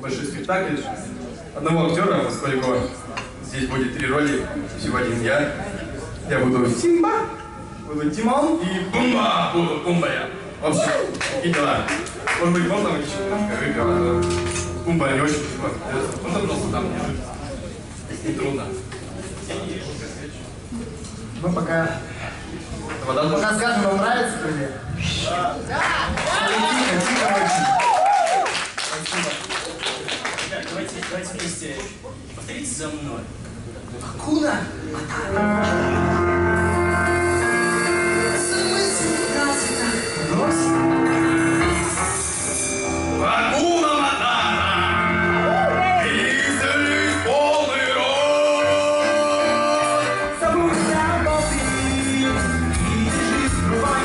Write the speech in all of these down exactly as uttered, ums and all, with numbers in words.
большой спектакль одного актера Москвалькова. Здесь будет три роли, всего один я. Я буду Симба, буду Тимон и Пумба, буду Пумба я. В общем, такие дела. Может быть, он там еще немножко выиграл, но Пумба не очень тяжело. Он там просто там лежит. Не трудно. Мы пока... Вода тоже. Расскажем, вам нравится, друзья? Да! Да! Тихо, тихо очень. Спасибо. Ребят, давайте, давайте вместе. Повторите за мной. Акуна Матата. Акуна Матата! Излишь полный рот! Забудь про ты и лежи в кровать.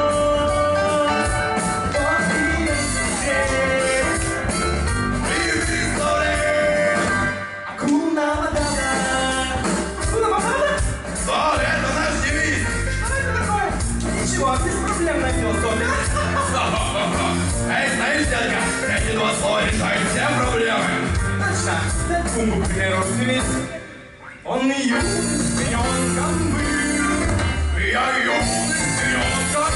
Акуна Матата. Акуна Матата? Да, это наш девиз! Что это такое? Ничего, без проблем найдется. Эй, знаешь, дядька, эти два слова решают все проблемы. Точно. Взять Пумбу, к примеру, девиз. Он и юный пенёнком был. Я юный пенёнком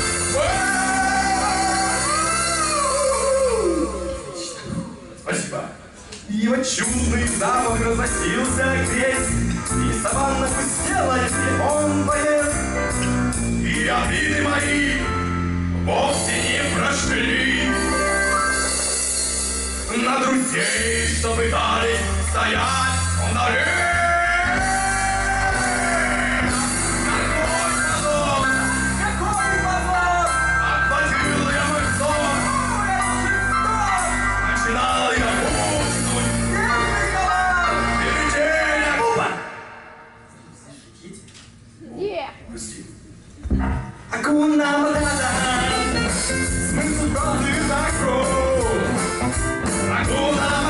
был. Спасибо. Его чудный запах разносился грязь, и саванна пустела, если он поест. И обиды мои вовсе не прошли на друзей, что пытались стоять он дарит. Какой позор! Какой позор! Отхватил я мой сон, начинал я пухнуть, перетень Акуба. Прости. Акуна Матата, смысл правды такой. Акуна